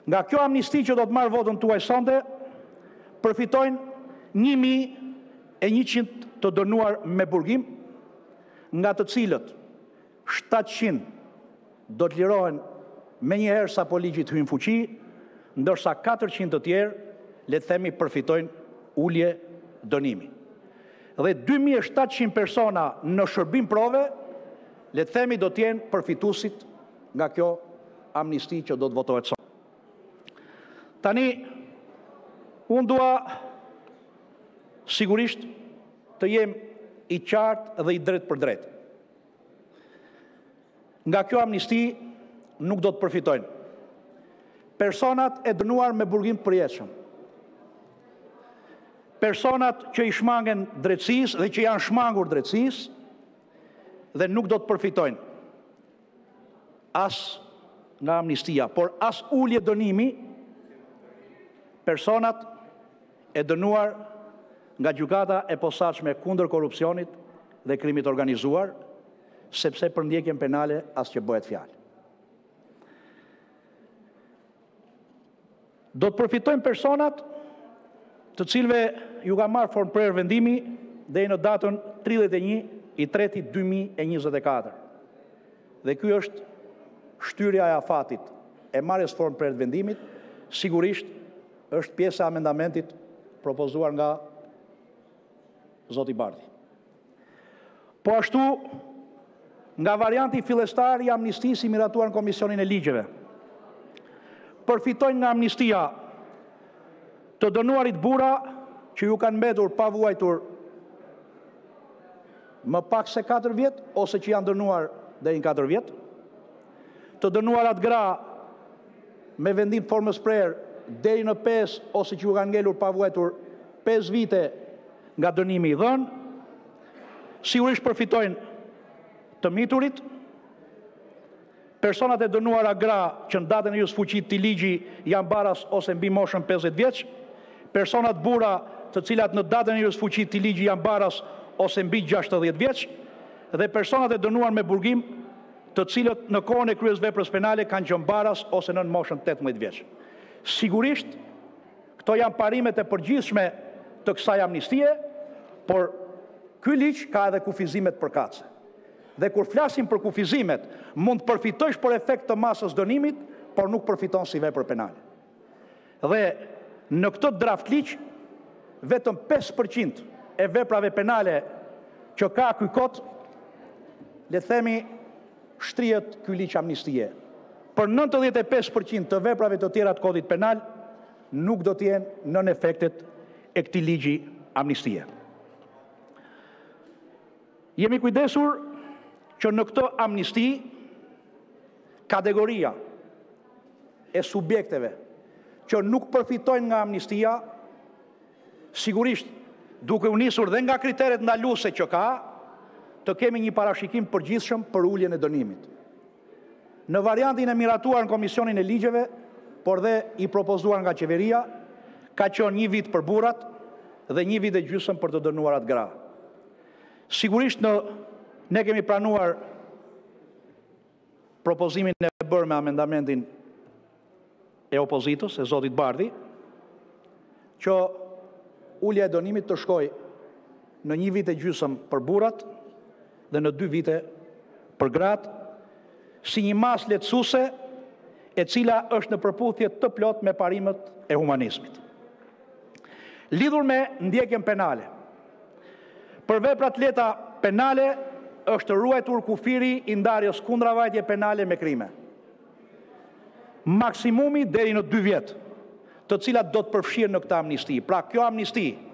Nga kjo amnisti që do të marrë votën tuaj sonte, përfitojnë 1100 të dënuar me burgim, nga të cilët 700 do të lirohen me njëherë sa po ligji të hyjë në fuqi, ndërsa 400 të tjerë, le të themi, përfitojnë ulje dënimi. Dhe 2700 persona në shërbim prove, le të themi, do të jenë përfituesit nga kjo amnisti që do të votohet sot. Tani, unë dua sigurisht të jem i qartë dhe i drejt për drejt. Nga kjo amnisti nuk do të përfitojnë personat e dënuar me burgim të përjetshëm, personat që i shmangen drejtësisë dhe që janë shmangur drejtësisë, dhe nuk do të përfitojnë as nga amnistia, por as ulje dënimi personat e dënuar nga gjykata e posaçme kundër korrupsionit dhe krimit organizuar, sepse për ndjekjen penale as që bëhet fjalë. Do të përfitojnë personat të cilëve ju ka marrë formë prerë vendimi deri në datën 31/3/2024. Dhe ky është shtyrja e afatit e marrjes formë prerë vendimit, sigurisht është pjesa e amendamentit propozuar nga zoti Bardhi. Po ashtu, nga varianti fillestar i amnistisë i miratuar në Komisionin e Ligjeve, përfitojnë nga amnistia të dënuarit burra që ju kanë mbetur pa vuajtur më pak se 4 vjet, ose që janë dënuar deri në 4 vjet, të dënuarat gra me vendim formës prerë deri në 5, ose që ju kanë ngelur pa vuajtur 5 vite nga dënimi i dhënë, sigurisht përfitojnë të miturit, personat e dënuara gra që në datën e jusfuqit të ligji janë baras ose mbi moshën 50 vjeç, personat burra të cilat në datën e jusfuqit të ligji janë baras ose mbi 60 vjeç, dhe personat e dënuar me burgim të cilët në kohën e kryes veprës penale kanë qenë baras ose nën moshën 18 vjeç. Sigurisht, këto janë parimet e përgjithshme të kësaj amnistie, por ky ligj ka edhe kufizimet përkatëse. Dhe kur flasim për kufizimet, mund të përfitojsh për efekt të masës dënimit, por nuk përfiton si vepër penale. Dhe në këtë draft ligj, vetëm 5% e veprave penale që ka ky kod, le të themi, shtrihet ky ligj amnistie. Për 95% të veprave të tjera të kodit penal, nuk do të jenë nën efektet e këtij ligji amnistie. Jemi kujdesur që në këtë amnisti, kategoria e subjekteve që nuk përfitojnë nga amnistia, sigurisht duke u nisur dhe nga kriteret ndaluese që ka, të kemi një parashikim përgjithshëm për uljen e dënimit. Në variantin e miratuar në Komisionin e Ligjeve, por dhe i propozuar nga qeveria, ka qenë 1 vit për burrat dhe 1 vit e gjysmë për të dënuarat gra. Sigurisht ne kemi pranuar propozimin e bërë me amendamentin e opozitës, e zotit Bardhi, që ulja e dënimit të shkojë në 1 vit e gjysmë për burrat dhe në 2 vite për gratë, si një masë lehtësuese e cila është në përputhje të plot me parimet e humanizmit. Lidhur me ndjekjen penale, për veprat lehta penale është ruajtur kufiri i ndarjes kundra vajtje penale me krime. Maksimumi deri në 2 vjet, të cilat do të përfshihen në këtë amnisti. Pra kjo amnisti